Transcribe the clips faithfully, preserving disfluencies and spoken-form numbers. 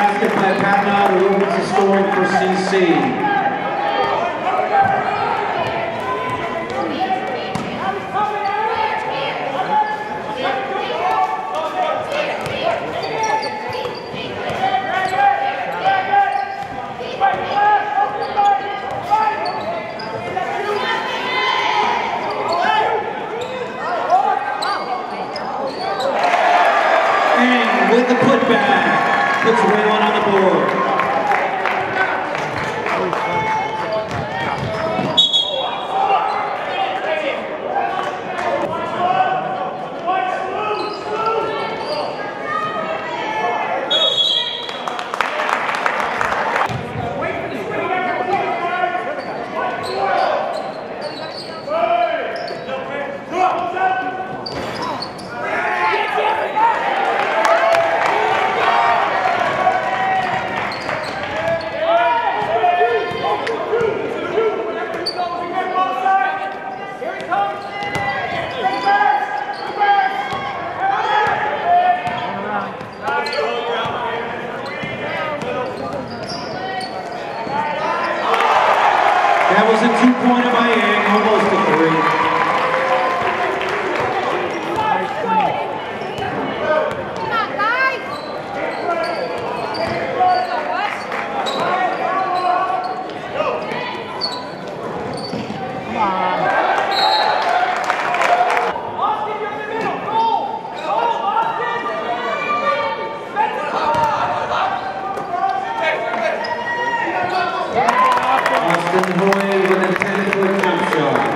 basket by Patna who opens the scoring for C C. With the putback, puts Raymond on the board. That was a two-pointer by Yang, almost a three. Austin Hoy with a ten-foot jump shot.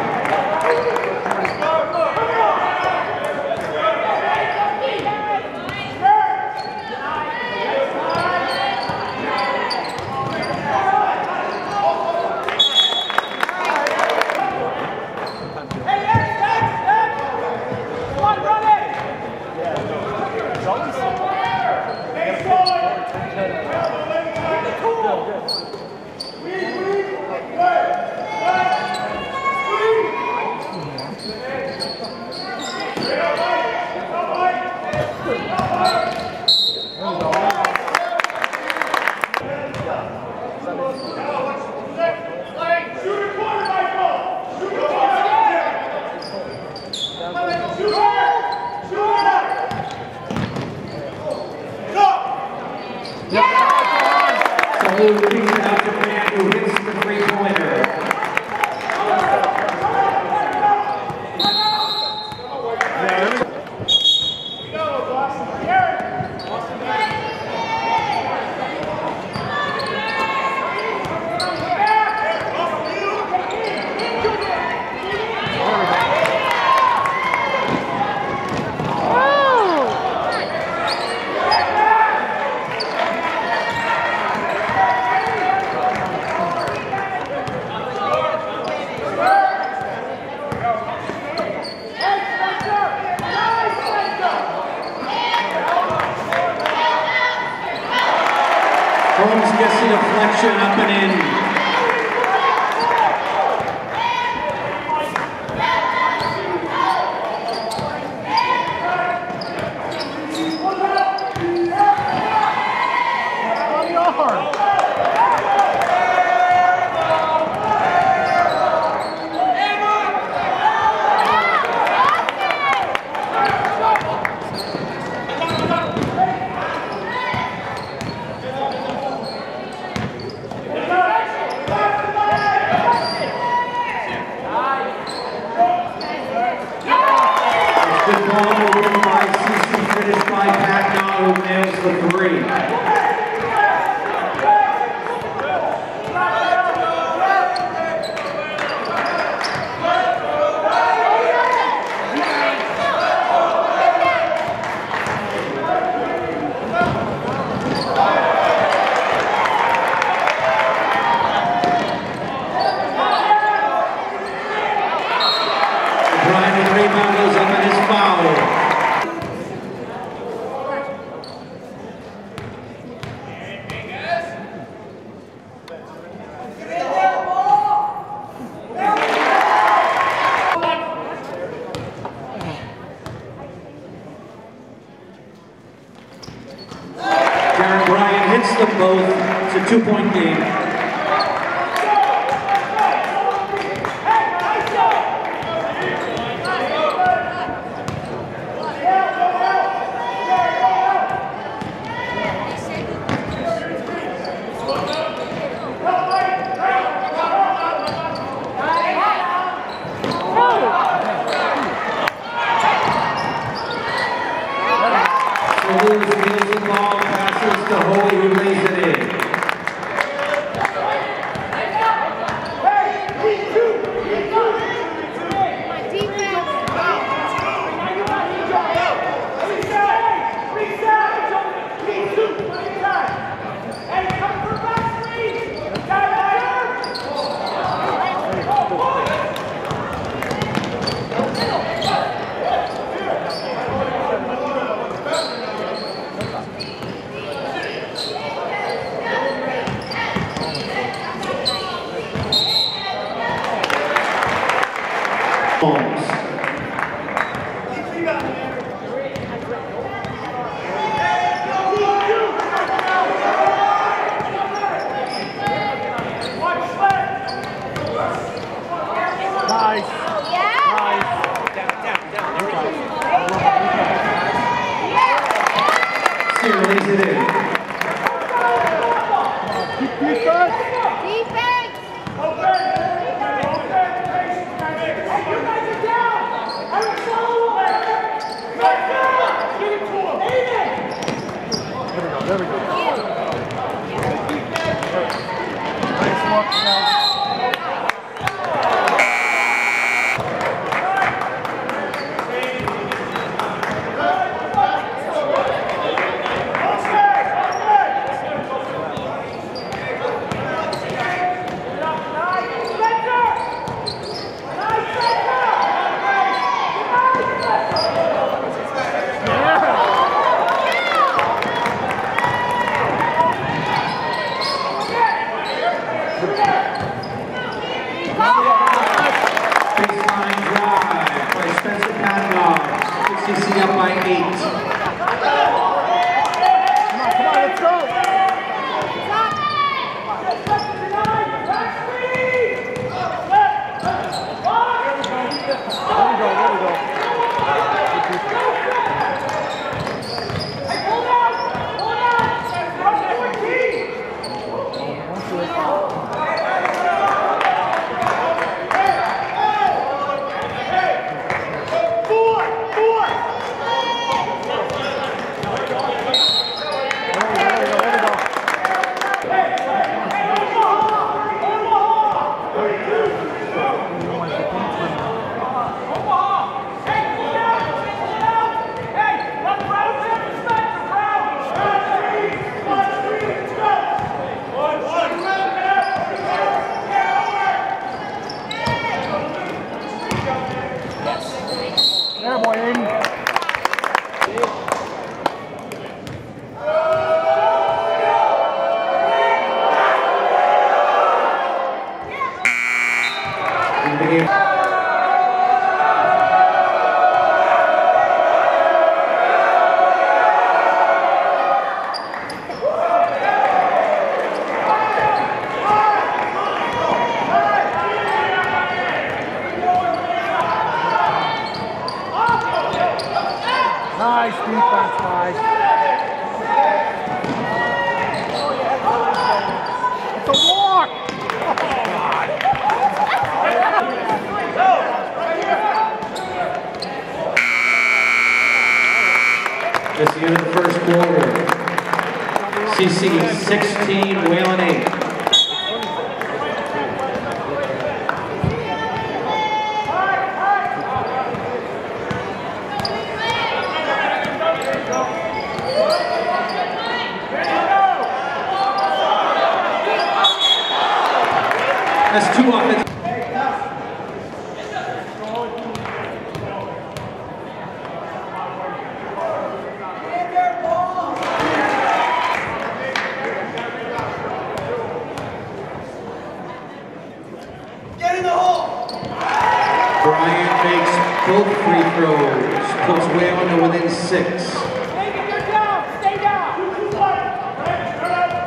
So Lou kicks it out to Grant, who hits the three-pointer. Holmes gets the deflection up and in. Good ball over by C C, finished by Patna, who nails the three. limits them both to two-point game. Lewis deals the ball, passes to Holy, who lays it in. Lays it in. Defense! Defense! Open! Open! Hey, you guys are down! I will follow him! Let's go! Get it to him! There we go, there we go. Nice walk, guys. Baseline drive by Spencer Paddock. C C up by eight. Come on, come on, let's go! There, boy, Aiden. In the game. Nice defense, guys. It's a walk! That's the end of the first quarter. C C sixteen, Whalen eight. That's two offensive. Get in the hole! Bryant makes both free throws, puts Whalen to within six. Stay down! Stay down!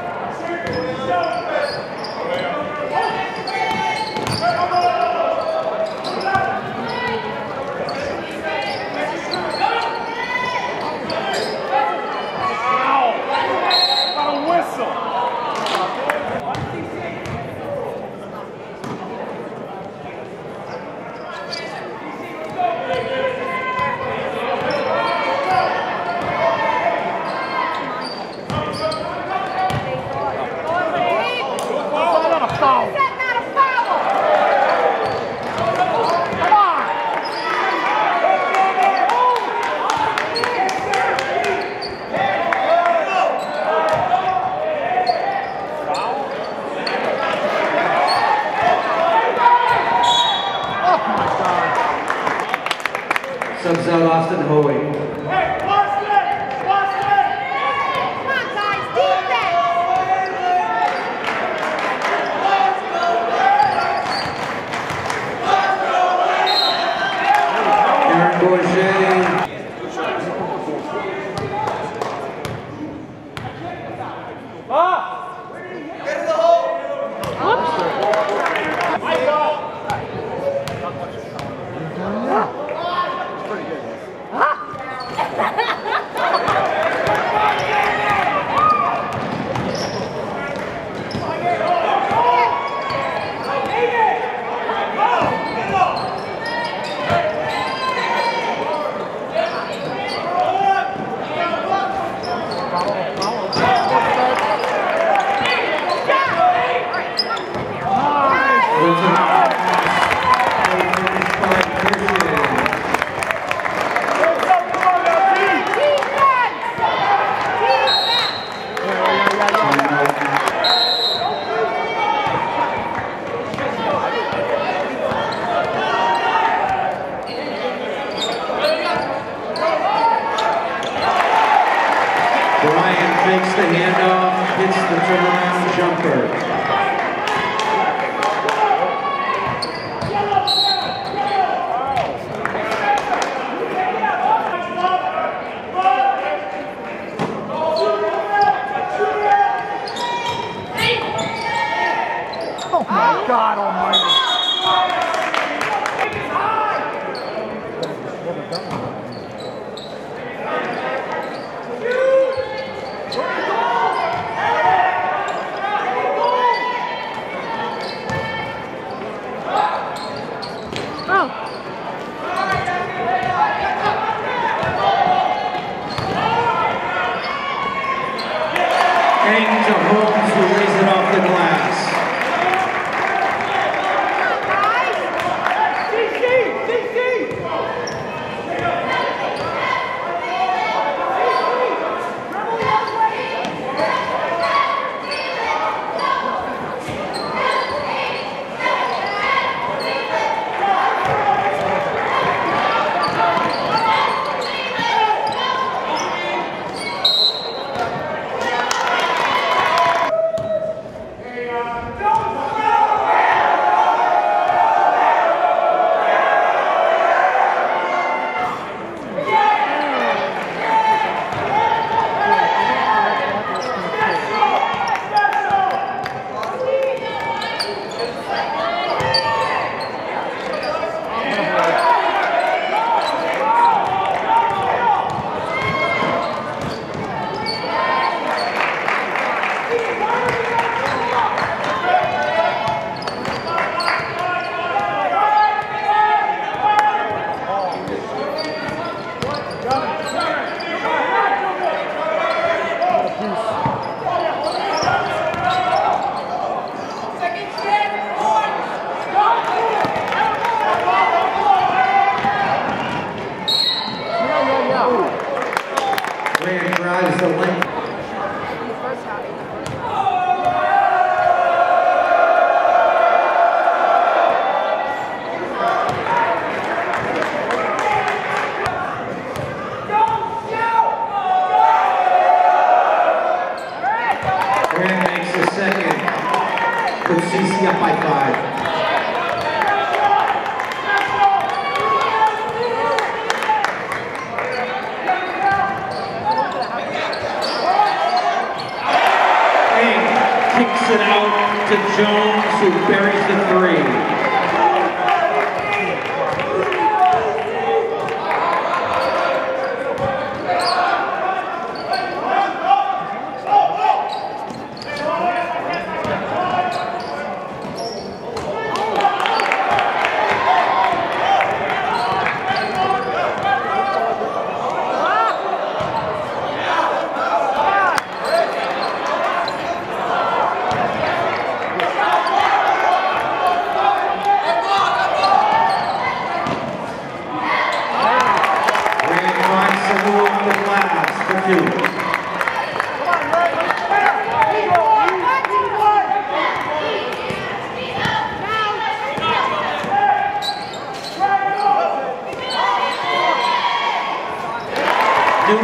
brings out Austin Hoey. Hey, Boston! Boston! Come on, guys, defense! Aaron Bourget. Bryant fakes the handoff, hits the turnaround jumper. Oh my God almighty. Hang to Holmes, who lays it off the glass. D C! D C! Grant drives the length. Grant makes the second. Puts C C up by five. Kicks it out to Jones, who buries the three.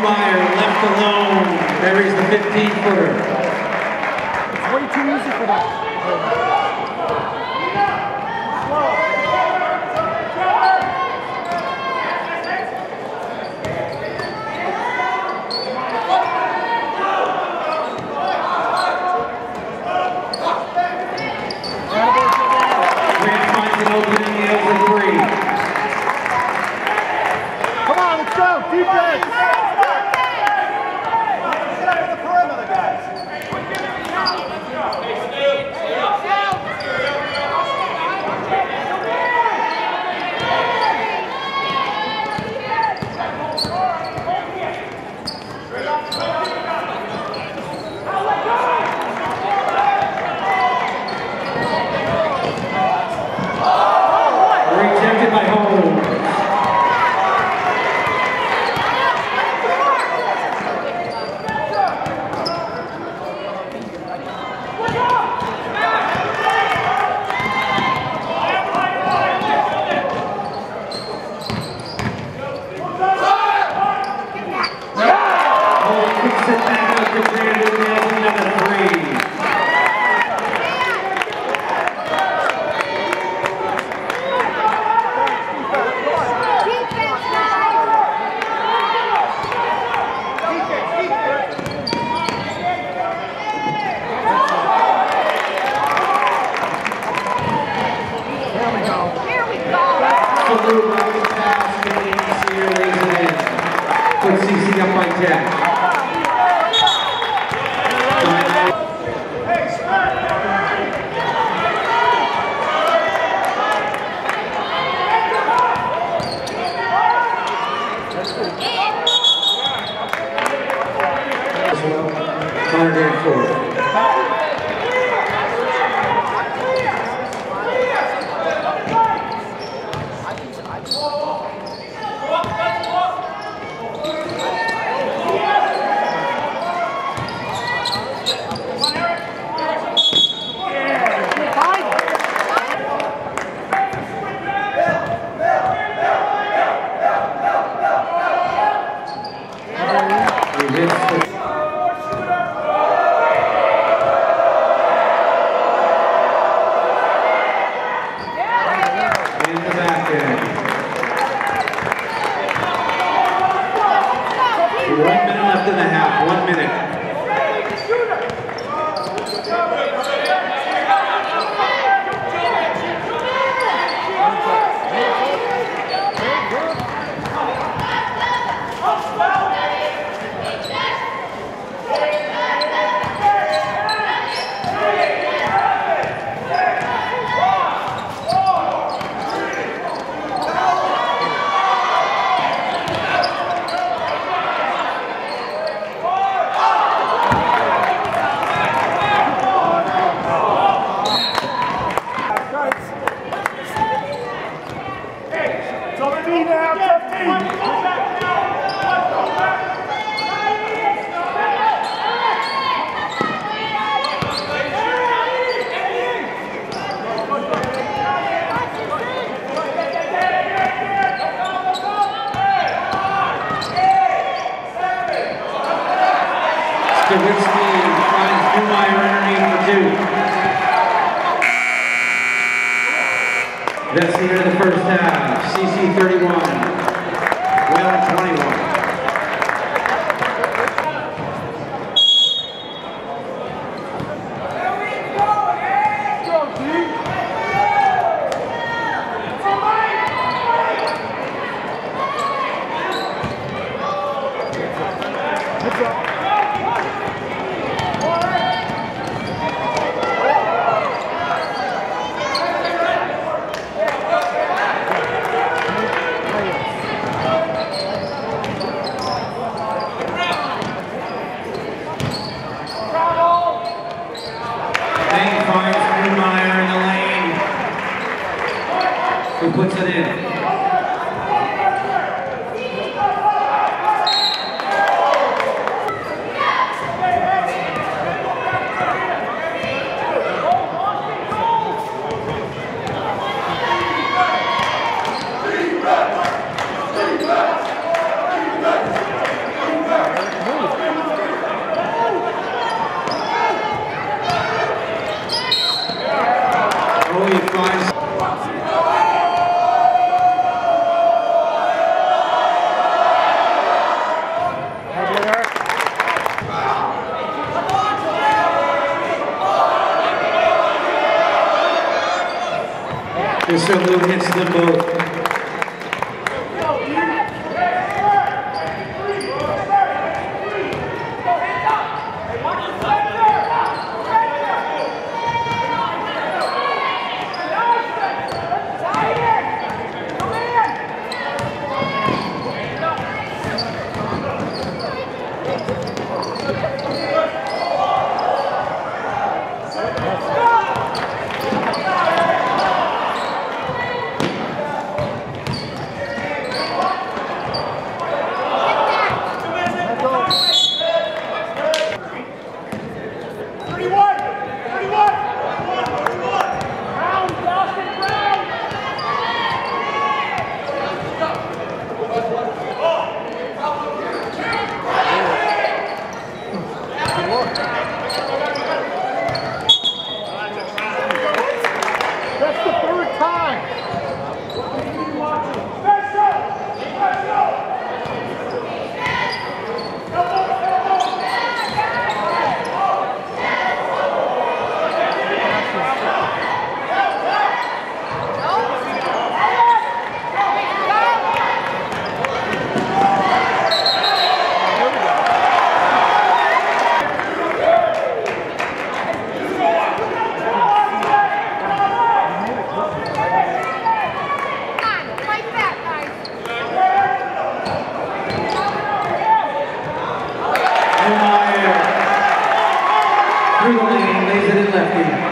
Newmeyer left alone. Buries the fifteen footer. It's way too easy for that. Grant finds an opening, nails a three. Come on, let's go. Defense. Rejected by Holmes. Holmes kicks it back out to Brandon, nails another three. Defense, guys! There we go. Here we go! Salute right pass, getting Sear lays it in. Put C C up by ten. Timeout. Hundred and four. He hits the in the back end. One minute left in the half. One minute. It's up to me now. It's up to me. Stawitzki finds Newmeyer underneath for two. That's the end of the first half. C C thirty-one, Whalen twenty-one. Lane finds Newmeyer in the lane, who puts it in. The salute hits them both. Through the lane, lays it in lefty.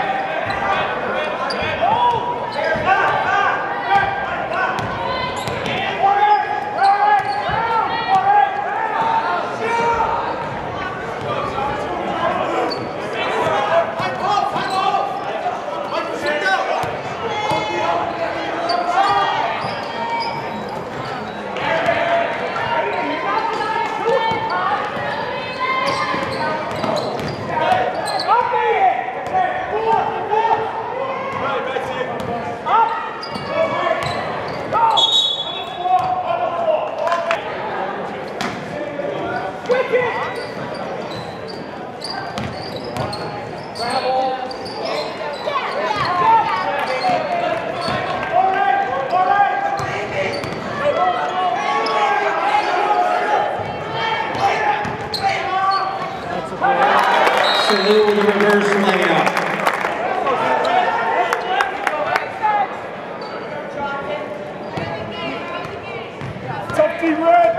Salute with a reverse layup. Tough D red.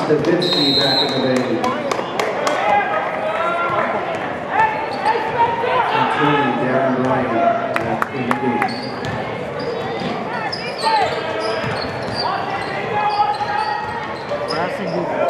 Stavitsky back in the game. Continuing Darren Bryant back in the game. Passing defense.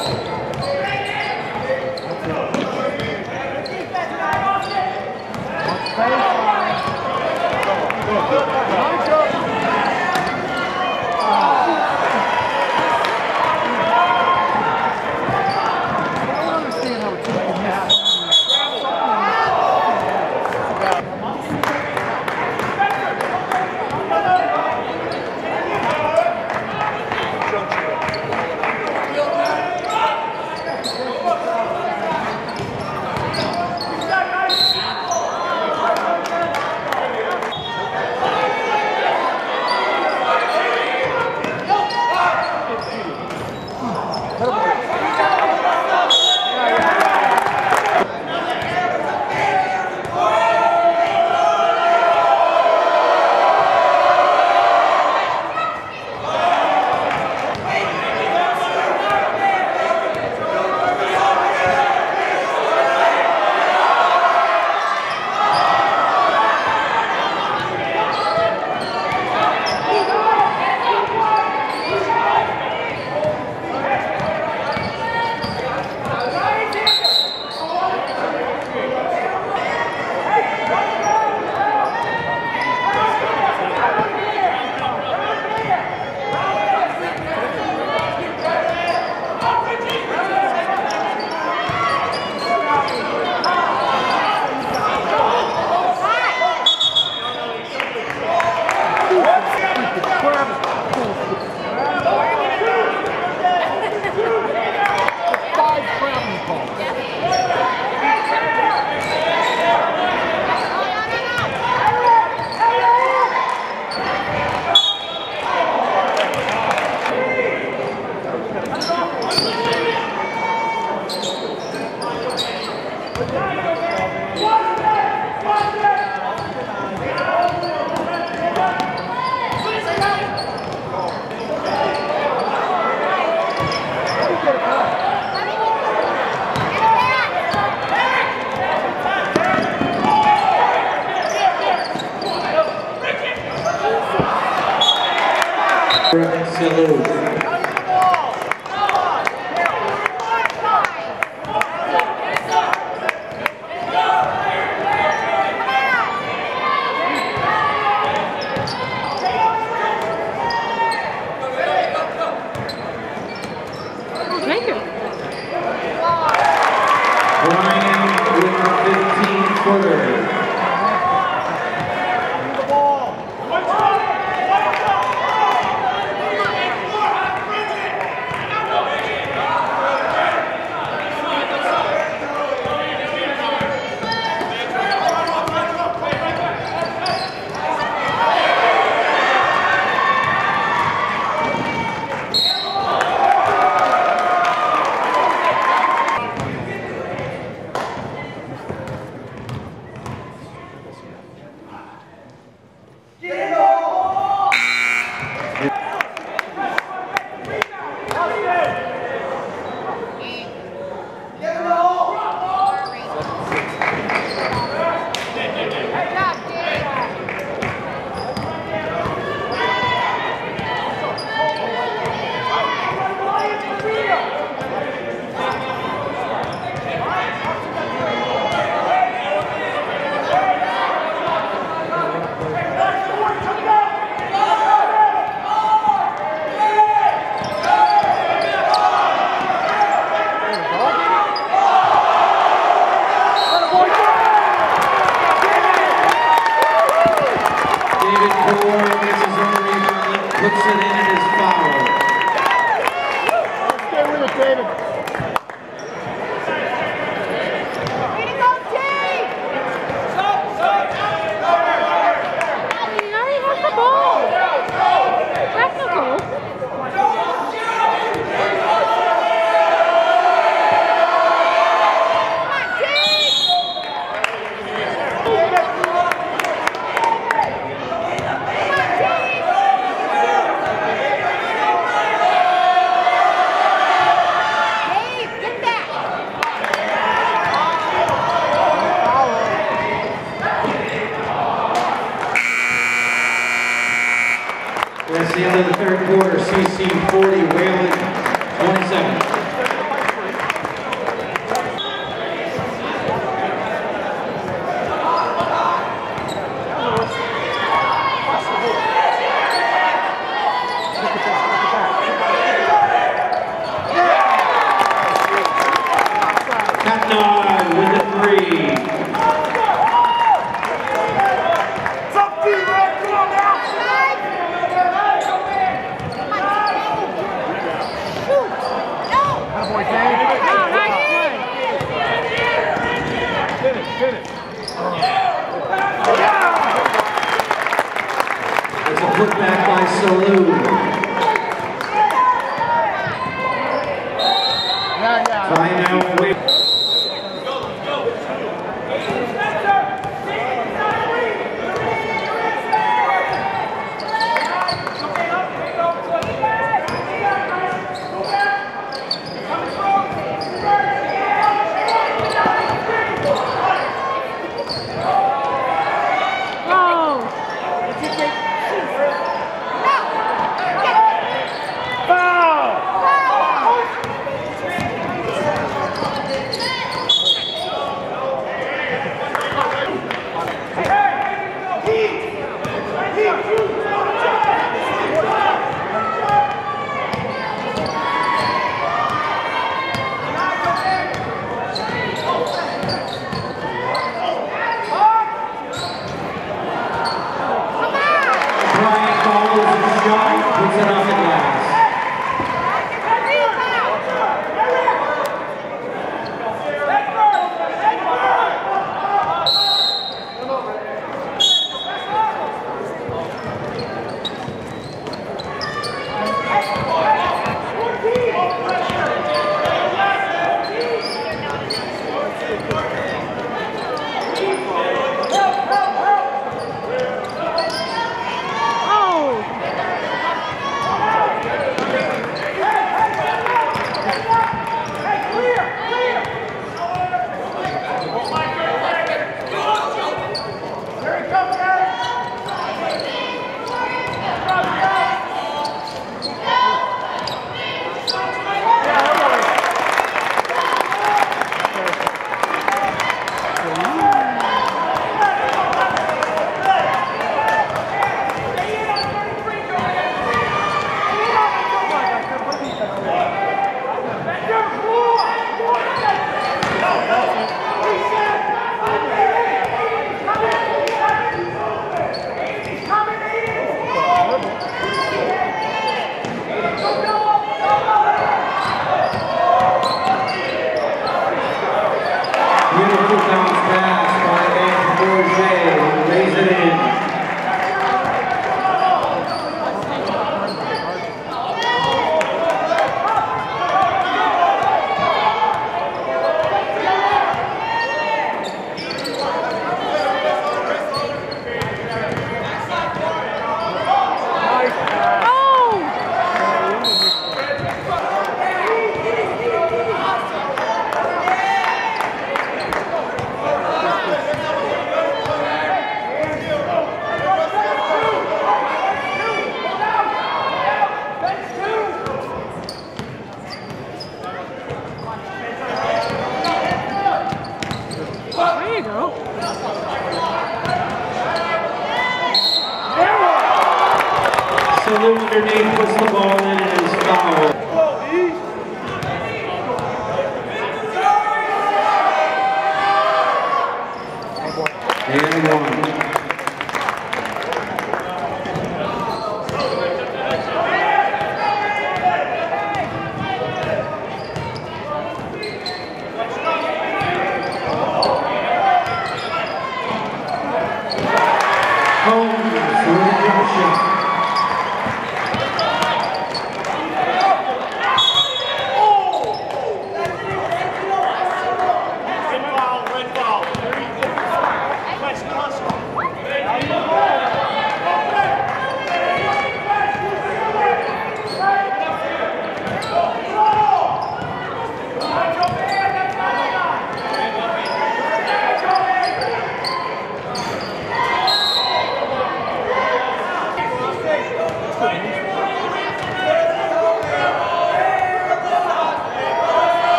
Salute. Thank you. Brian with the fifteen footer. The ball. sixteen forty, Whalen, twenty-seven. Katnard with the three. Tough team, man. Come on now. Attaboy, Dave. Oh, nice play. Hit it, hit it. It's a putback by Salou. Yeah, yeah. Timeout, wait.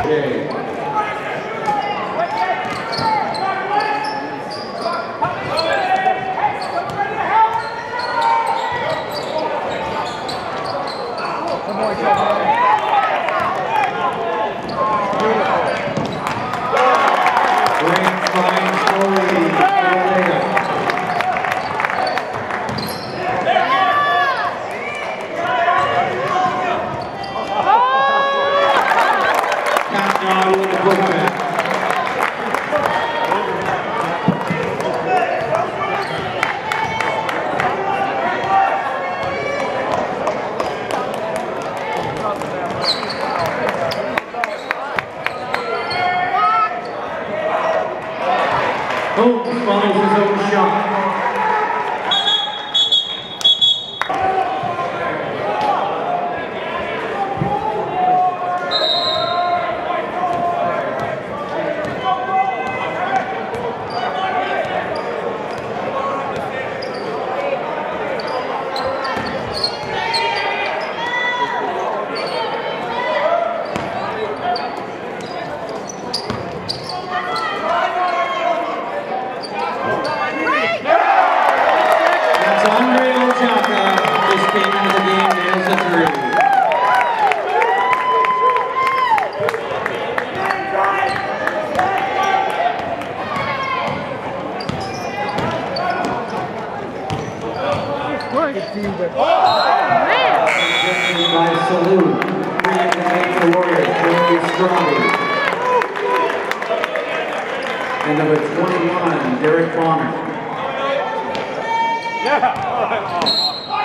Jay. Grand fine story. Countdown with the putback. Holmes follows his own shot. By Salute, bringing the Nature Warriors, Joey Strong. And number twenty-one, Derek Bonner. Yeah, all right.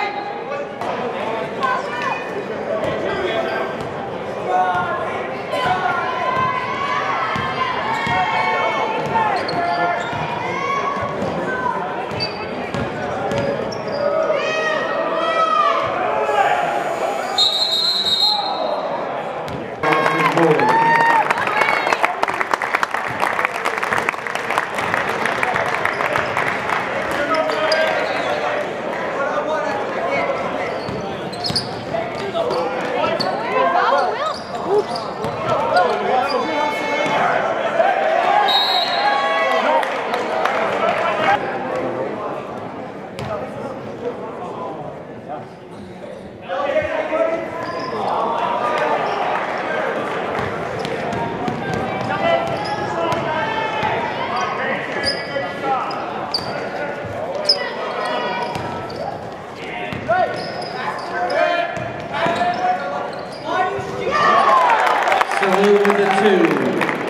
Salute with the two.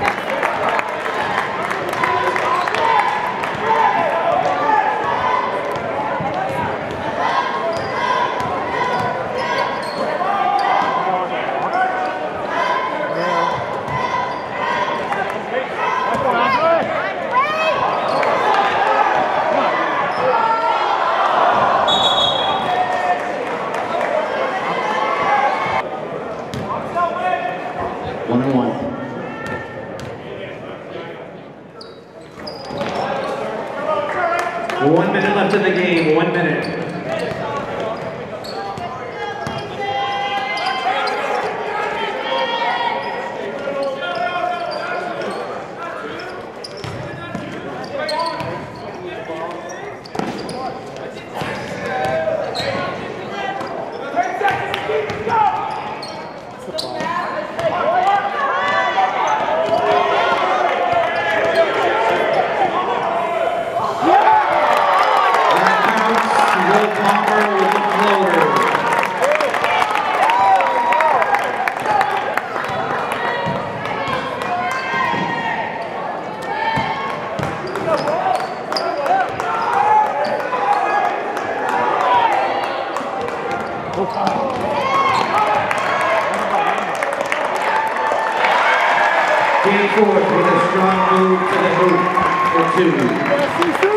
One and one. One minute left in the game. One minute. Game fourth with a strong move to the hoop for two.